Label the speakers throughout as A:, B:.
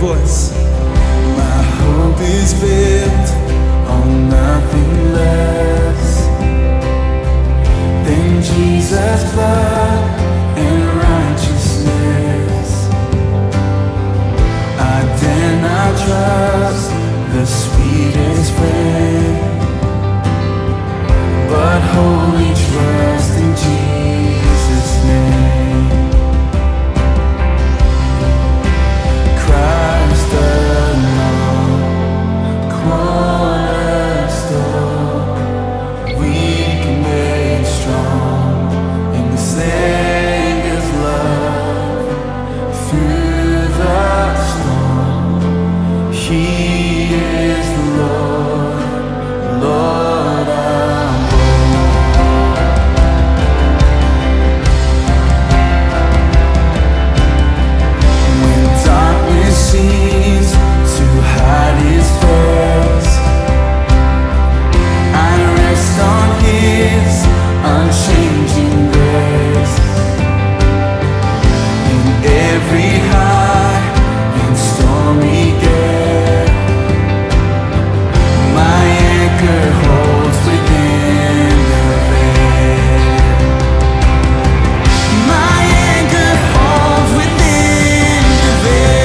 A: voice.
B: My hope is built on nothing less than Jesus' blood and righteousness. I dare not trust the sweetest friend, but wholly trust in Jesus' name. Christ alone, cornerstone, weak and made strong in the Savior's love. Through the storm, He is the Lord, Lord of seems to hide His face, I rest on His unchanging grace. In every high and stormy gale, my anchor holds within the veil. My anchor holds within the veil.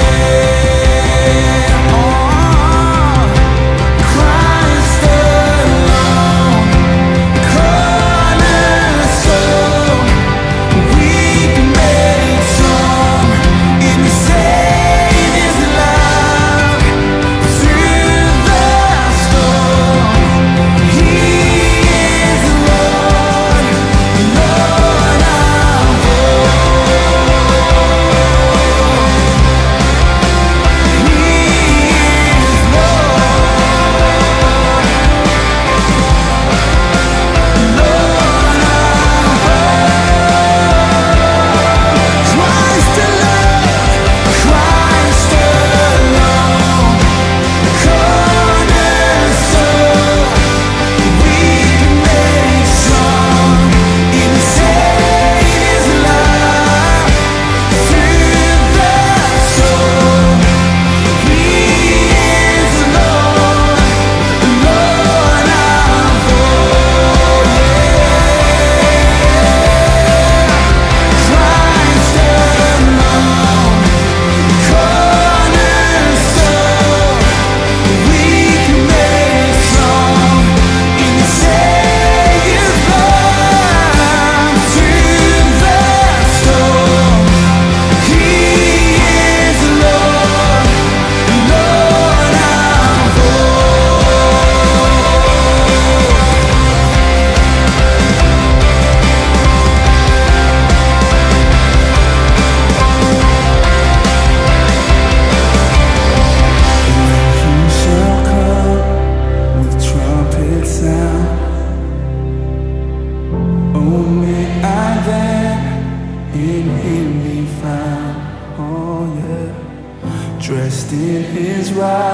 B: Dressed in His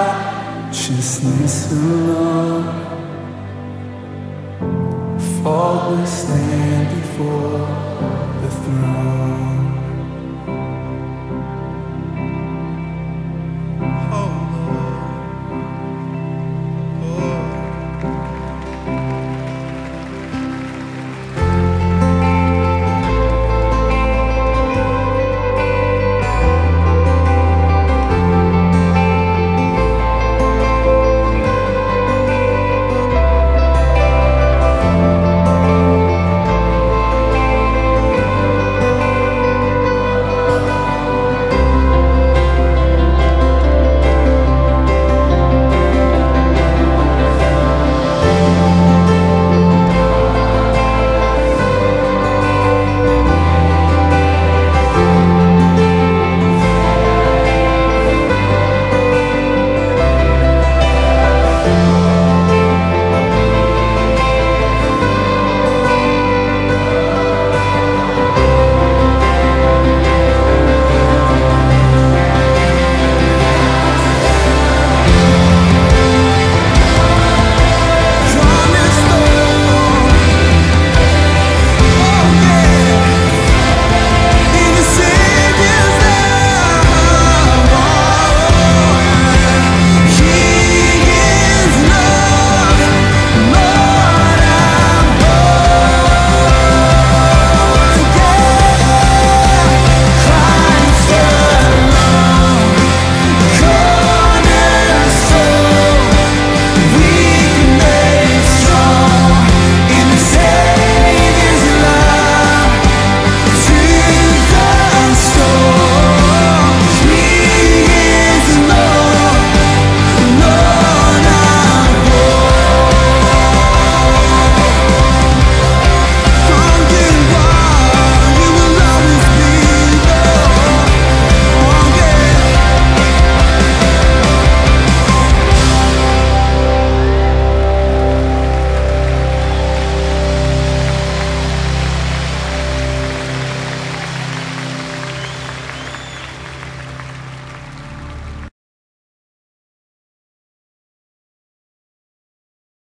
B: righteousness alone, faultless stand before the throne.